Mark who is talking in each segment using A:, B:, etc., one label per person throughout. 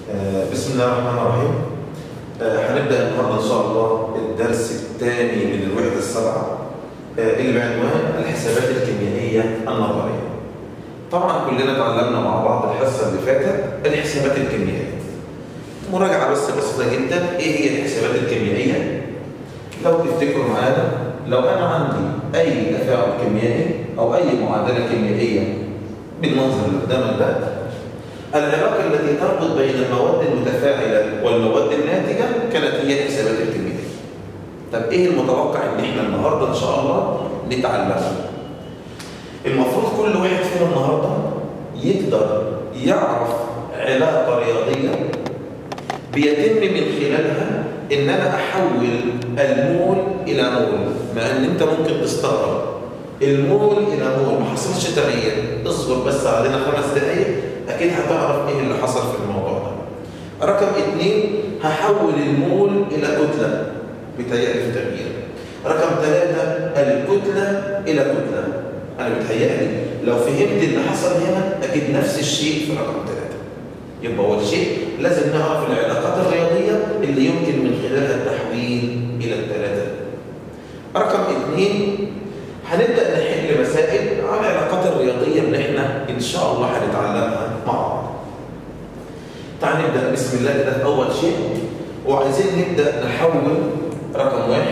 A: بسم الله الرحمن الرحيم. هنبدأ النهارده إن شاء الله الدرس الثاني من الوحدة السابعة اللي بعنوان الحسابات الكيميائية النظرية. طبعا كلنا اتعلمنا مع بعض الحصة اللي فاتت الحسابات الكيميائية. مراجعة بس بسيطة جدا، إيه هي الحسابات الكيميائية؟ لو تفتكروا معانا، لو أنا عندي أي تفاعل كيميائي أو أي معادلة كيميائية بالمنظر اللي قدامك ده، العلاقة التي تربط بين المواد المتفاعلة والمواد الناتجة كانت هي الحسابات الكيميائية. طب إيه المتوقع إن إحنا النهاردة إن شاء الله نتعلمه؟ المفروض كل واحد فينا النهاردة يقدر يعرف علاقة رياضية بيتم من خلالها إن أنا أحول المول إلى مول. مع إن أنت ممكن تستغرب المول إلى مول ما حصلش تغيير، اصبر بس علينا 5 دقايق أكيد هتعرف إيه اللي حصل في الموضوع ده. رقم 2 هحول المول إلى كتلة، بيتهيألي في تغيير. رقم 3 الكتلة إلى كتلة. أنا بيتهيألي لو فهمت اللي حصل هنا أكيد نفس الشيء في رقم 3. يبقى أول شيء لازم نعرف العلاقات الرياضية اللي يمكن من خلالها التحويل إلى الثلاثة. رقم 2 هنبدأ نحل مسائل على العلاقات الرياضية اللي احنا إن شاء الله هنتعلمها مع بعض. تعال نبدأ بسم الله كده. أول شيء وعايزين نبدأ نحول رقم 1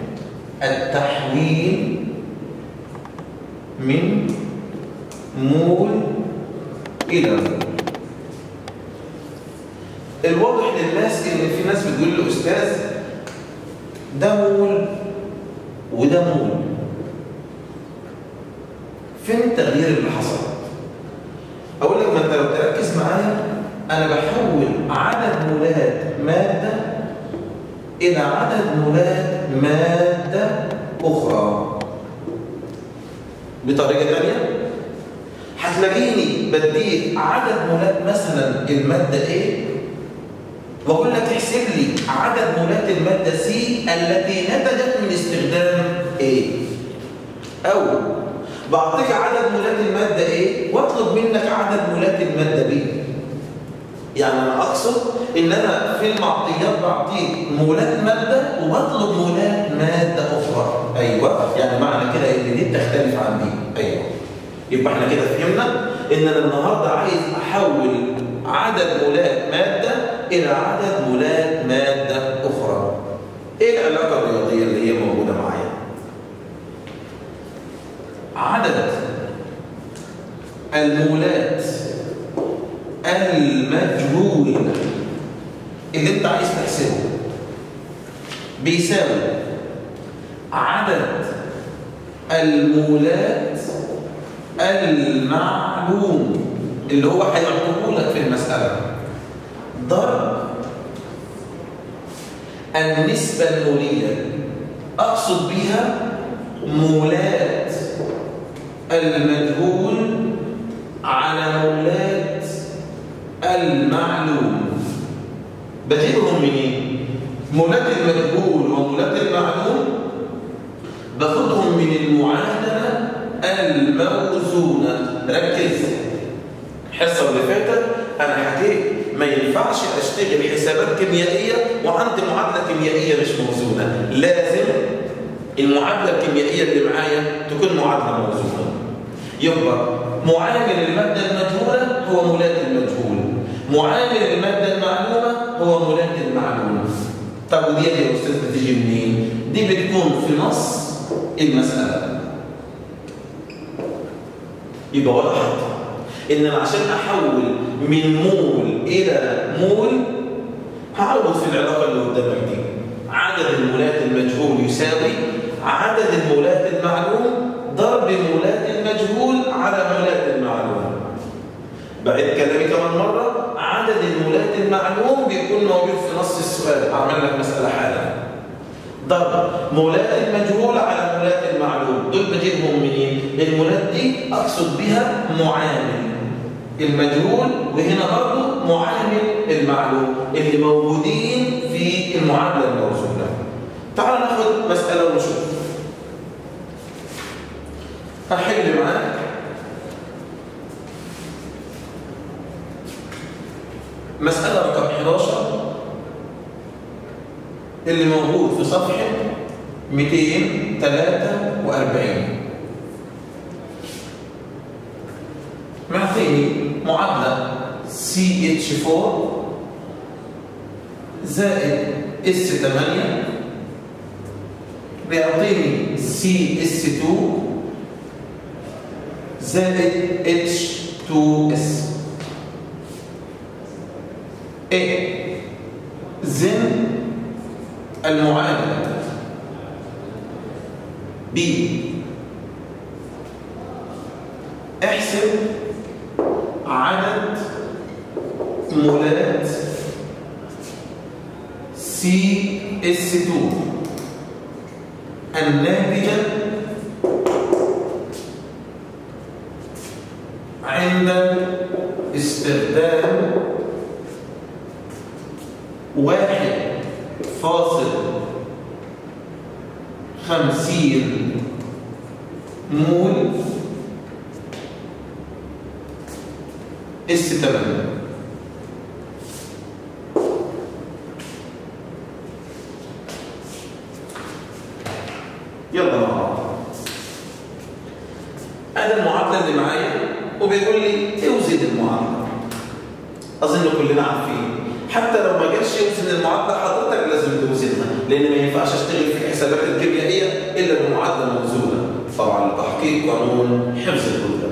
A: التحويل من مول إلى مول. الواضح للناس إن في ناس بتقول له أستاذ ده مول وده مول، فين التغيير اللي حصل؟ أقول لك ما أنت لو تركز معايا أنا بحول عدد مولات مادة إلى عدد مولات مادة أخرى. بطريقة ثانية هتلاقيني بديك عدد مولات مثلا المادة A وأقول لك احسب لي عدد مولات المادة C التي نتجت من استخدام A، أو بعطيك عدد مولات المادة A واطلب منك عدد مولات المادة B. يعني أنا أقصد إن أنا في المعطيات بعطيك مولات مادة وبطلب مولات مادة أخرى. أيوه، يعني معنى كده إن دي بتختلف عن دي. أيوه، يبقى إحنا كده فهمنا إن أنا النهارده عايز أحول عدد مولات مادة إلى عدد مولات مادة أخرى. إيه العلاقة الرياضية اللي هي موجودة معايا؟ عدد المولات المجهول اللي انت عايز تحسبه بيساوي عدد المولات المعلوم اللي هو هيعطيه لك في المسألة ضرب النسبة المولية. أقصد بها مولات المجهول على مولات المعلوم. بجيبهم منين؟ مولات المجهول ومولات المعلوم باخدهم من المعادلة الموزونة. ركز، الحصة اللي فاتت أنا حكيت ما ينفعش أشتغل حسابات كيميائية وعندي معادلة كيميائية مش موزونة. لازم المعادلة الكيميائية اللي معايا تكون معادلة موزونة. يبقى معامل المادة المجهولة هو مولات المجهول، معامل المادة المعلومة هو مولات المعلومة. طب ودي يا أستاذ بتيجي منين؟ دي بتكون في نص المسألة. يبقى وضحت إن أنا عشان أحول من مول إلى مول هعوض في العلاقة اللي قدامك دي. عدد المولات المجهول يساوي عدد المولات المعلوم ضرب مولات المجهول على مولات المعلوم. بعد كلامي كمان مرة، عدد المولات المعلوم بيكون موجود في نص السؤال. أعمل لك مسألة حالا ضرب مولات المجهول على مولات المعلوم. دول بجيبهم منين؟ المولات دي أقصد بها معامل المجهول وهنا برضه معامل المعلوم اللي موجودين في المعادلة الموزونة. تعالوا ناخد مسألة ونشوف. هحل معاك مسألة رقم 11 اللي موجود في صفحة 243 معطيني معادلة CH4 زائد S8 بيعطيني CS2 زائد H2S. زن المعادلة. B احسب عدد مولات CS2 الناتجة عند استخدام 1.50 مول S8. يلا مع بعض. ادي المعادله اللي معايا وبيقول لي اوزن المعادله. اظن كلنا عارفين حتى لو ما جاش يوزن المعادله حضرتك لازم توزنها، لان ما ينفعش اشتغل في الحسابات الكيميائيه الا بمعادله موزونه. طبعا لتحقيق قانون حفظ الكتله.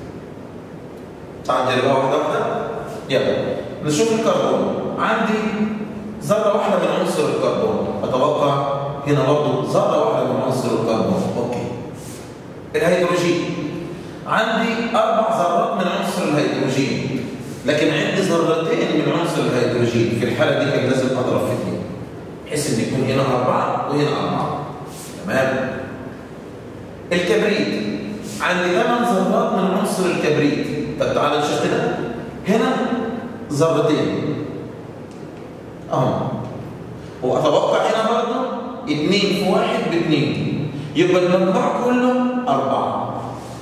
A: تعال نجربها واحده واحده. يلا نشوف الكربون. عندي ذره واحده من عنصر الكربون، اتوقع هنا برضه ذره واحده من عنصر الكربون. اوكي. الهيدروجين عندي 4 ذرات من عنصر الهيدروجين، لكن عندي ذرتين من عنصر الهيدروجين. في الحاله دي كان لازم اضرب في 2 بحيث ان يكون هنا 4 وهنا 4. تمام. الكبريت عندي 8 ذرات من عنصر الكبريت. طب تعالى نشوف كده. هنا ذرتين اهو، واتوقع هنا برضه 2 في 1 ب2، يبقى المجموع كله 4.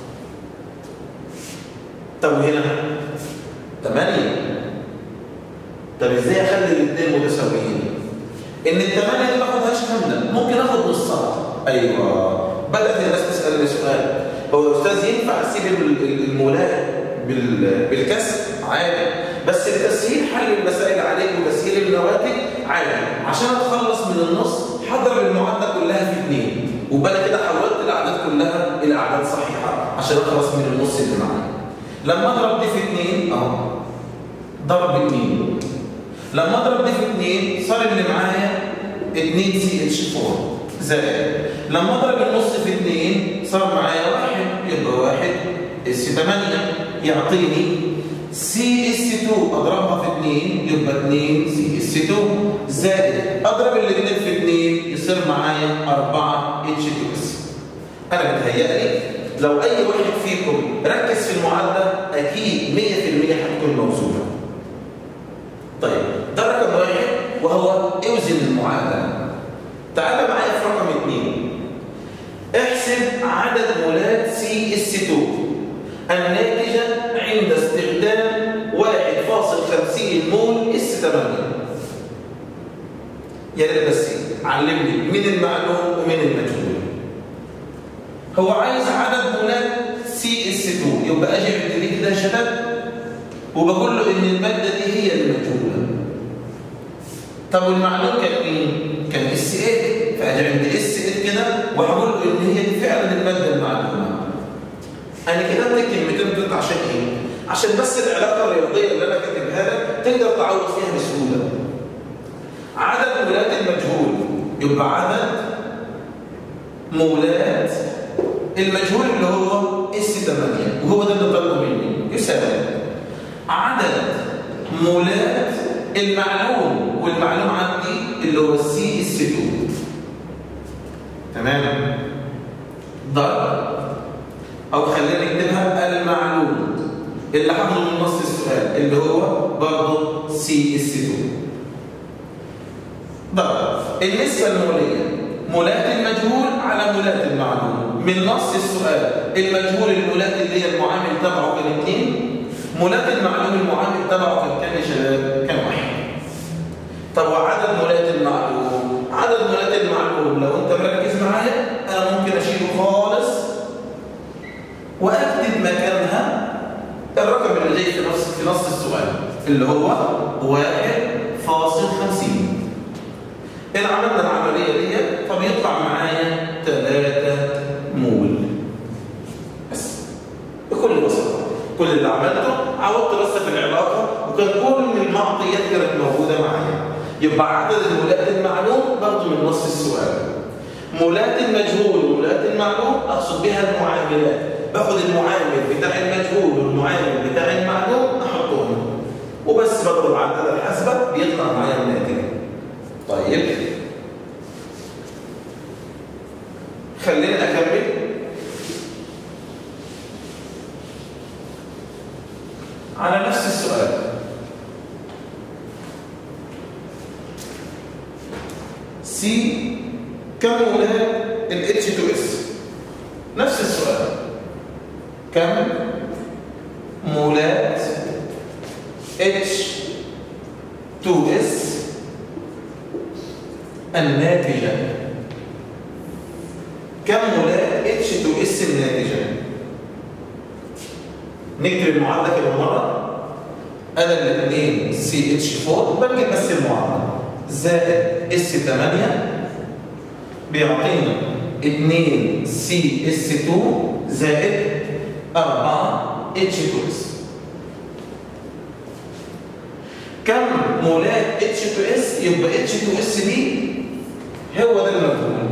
A: طب هنا 8. طب ازاي اخلي الاثنين متساويين؟ ان ال8 دي ما اخدهاش كامله، ممكن اخد نصها. ايوه، بدات الناس تسالني سؤال، هو يا استاذ ينفع اسيب المولات بالكسر؟ عادي، بس لتسهيل حل المسائل عليك وتسهيل النواتج عادي. عشان اتخلص من النص هضرب المعادله كلها في 2، وبقى كده حولت الاعداد كلها الى اعداد صحيحه عشان اخلص من النص اللي معايا. لما اضرب دي في 2 اهو ضرب 2، لما اضرب دي في 2 صار اللي معايا 2CH4 زائد، لما اضرب النص في 2 صار معايا 1، يبقى 1S8 يعطيني CS2 اضربها في 2 يبقى 2CS2 زائد اضرب الاثنين في 2 يصير معايا 4H2S. انا بتهيألي لو اي واحد فيكم ركز في المعادله اكيد 100% هتكون موزونه. طيب ده رقم 1 وهو اوزن المعادله. تعال معايا في رقم 2. احسب عدد مولات CS2 الناتجه عند استخدام 1.50 مول S8. يا ريت بس علمني من المعلوم ومن المجهول. هو عايز عدد مولات CS2، يبقى اجي عند دي كده يا شباب وبقول له ان الماده دي هي المجهوله. طب والمعلوم كان مين؟ كان S8، فاجي عند S8 كده وهقول له ان هي دي فعلا الماده المعلومه. انا كده بدي كلمتين دول عشان ايه؟ عشان بس العلاقه الرياضيه اللي انا كاتبها لك تقدر تعوض فيها بسهوله. عدد مولات المجهول يبقى عدد مولات المجهول اللي هو S8، وهو ده اللي طلبه مني، يساوي عدد مولات المعلوم، والمعلوم عندي اللي هو CS2. تمام؟ ضرب او خلينا نكتبها المعلوم اللي هاخده من نص السؤال اللي هو برضه CS2 ضرب النسبه الموليه مولات المجهول على مولات المعلوم. من نص السؤال المجهول المولات اللي هي المعامل تبعه كان 2، مولات المعلوم المعامل تبعه كان كام يا شباب؟ كان 1. اللي هو 1.50. إن عملنا العملية دي فبيطلع معايا 3 مول بس، بكل بساطة. كل اللي عملته عوضت بس في العلاقة، وكان كل المعطيات كانت موجودة معايا. يبقى عدد المولات المعلوم برضه من نص السؤال. مولات المجهول ومولات المعلوم أقصد بها المعاملات. باخد المعامل بتاع المجهول والمعامل بتاع المعلوم أحطهم وبس، بضرب على الآلة الحاسبة بيطلع معايا الناتج. طيب خلينا أكمل. على نفس السؤال سي كم مولات ال H2S؟ نفس السؤال، كم مولات H2S الناتجة؟ كم مولات H2S الناتجة؟ نكتب المعادلة كده مرة. أنا الاثنين CH4 بنجيب بس المعادلة زائد S8 بيعطينا 2 CS2 زائد 4 H2S. كم مولات H2S؟ يبقى H2S دي هو ده المجهول.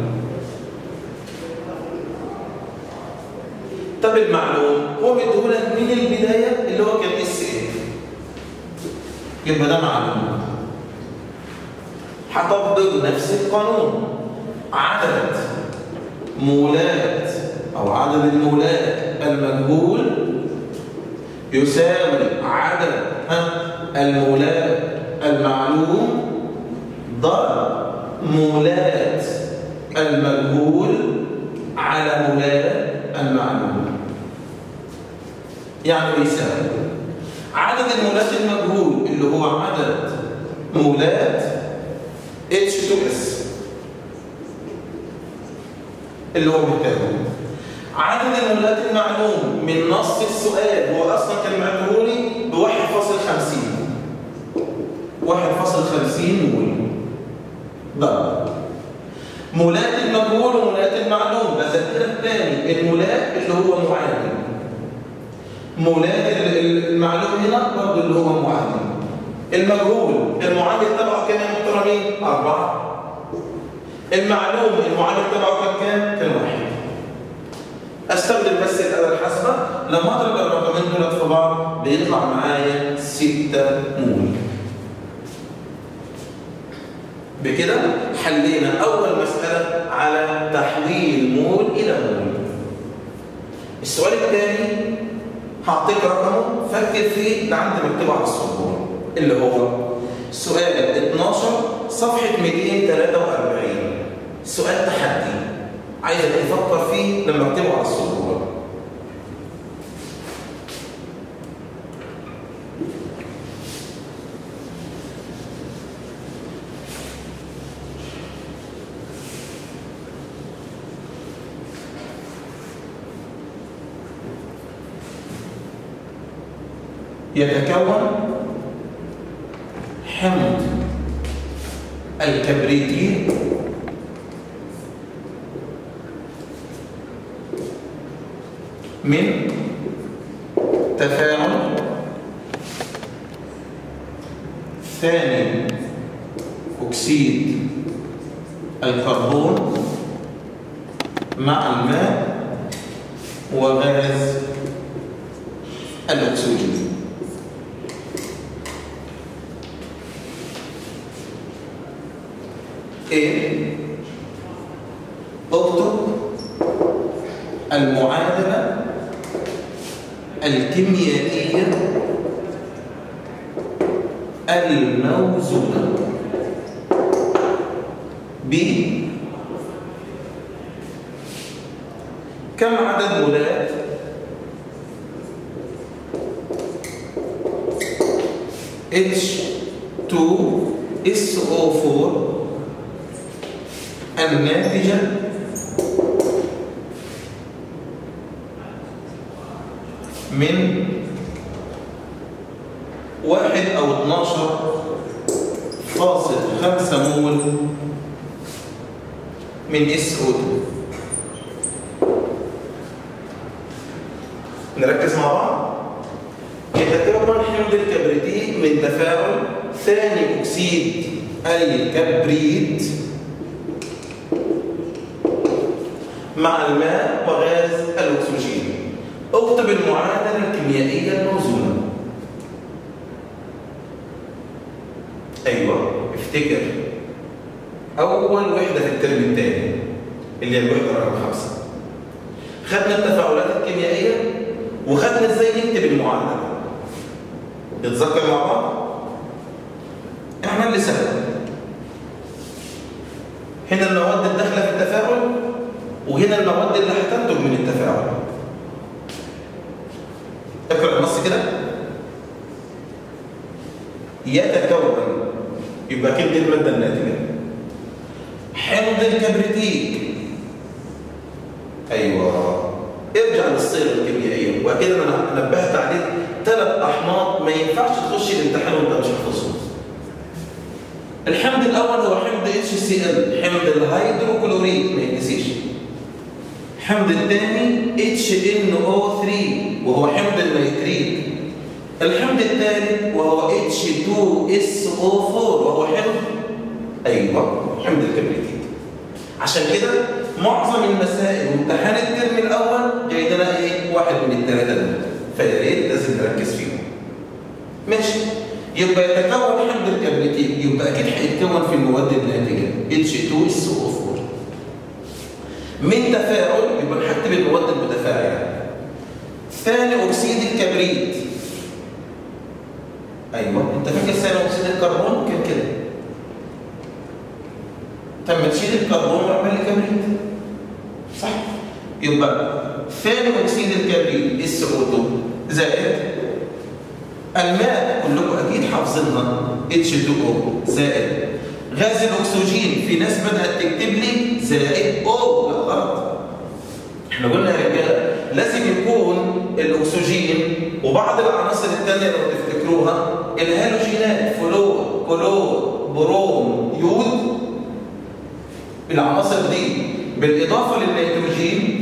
A: طب المعلوم هو مديهولك من البداية اللي هو كان SA، يبقى ده معلوم. هطبق نفس القانون. عدد مولات أو عدد المولات المجهول يساوي عدد المولات المعلوم ضرب مولات المجهول على مولات المعلوم. يعني بيساوي عدد المولات المجهول اللي هو عدد مولات H2S اللي هو بالتالي عدد المولات المعلوم من نص السؤال. هو اصلا كان معطيه لي ب 1.50 مول ضرب مولات المجهول ومولات المعلوم. بذكرك تاني المولات اللي هو معامل، مولات المعلوم هنا برضه اللي هو معامل. المجهول المعامل تبعه كان يا محترمين 4. المعلوم المعامل تبعه كان 1. استخدم بس الآلة الحاسبة. لما اضرب الرقمين دول في بعض بيطلع معايا 6 مول. بكده حلينا أول مسألة على تحويل مول إلى مول. السؤال الثاني هعطيك رقمه فكر فيه لعند مكتوب على السبورة، اللي هو سؤال 12 صفحة 243. سؤال تحدي عايزك تفكر فيه لما اكتبه على السبورة. يتكون حمض الكبريتي من تفاعل ثاني أكسيد الكربون مع الماء وغاز الأكسجين. اكتب المعادلة الكيميائية الموزونة ب كم عدد مولات H2SO4 الناتجة من 1 أو 12.5 مول من SO2. نركز مع بعض. يتكون حمض الكبريتيك من تفاعل ثاني أكسيد الكبريت مع الماء وغاز الأكسجين. اكتب المعادلة الكيميائية الموزونة. أيوة، افتكر أول وحدة في الترم الثاني اللي هي الوحدة رقم 5. خدنا التفاعلات الكيميائية وخدنا ازاي نكتب المعادلة. نتذكر مع بعض؟ احنا اللي سهل. هنا المواد الداخلة في التفاعل وهنا المواد اللي هتنتج من التفاعل. اقرأ النص كده. يتكون، يبقى كده المادة الناتجة حمض الكبريتيك. ايوه، ارجع للصيغة الكيميائية. وكده انا نبهت عليك 3 أحماض ما ينفعش تخش الامتحان وانت مش حافظهم. الحمض الأول هو حمض HCl، حمض الهيدروكلوريك ما ينسيش. الحمض الثاني HNO3 وهو حمض النيتريك. الحمض الثالث وهو H2SO4 وهو حمض حمض الكبريتيك. عشان كده معظم المسائل وامتحان الترم الأول جاي لنا واحد من ال3 دول، فيا ريت لازم نركز فيهم. ماشي. يبقى يتكون حمض الكبريتيك، يبقى اكيد هيتكون في المواد الناتجه H2SO4 من تفاعل، يبقى نكتب المواد المتفاعله. ثاني اكسيد الكبريت. ايوه، انت فاكر ثاني اكسيد الكربون كان كده. تم تشيل الكربون وعمل لي كبريت. صح؟ يبقى ثاني اكسيد الكبريت SO2 زائد الماء، كلكم اكيد حافظينها H2O زائد غاز الاكسجين. في ناس بدات تكتب لي زائد O. لا غلط. احنا قلنا يا رجاله لازم يكون الاكسجين وبعض العناصر الثانيه لو تفتكروها الهالوجينات، فلور، كلور، بروم، يود. العناصر دي بالاضافه للنيتروجين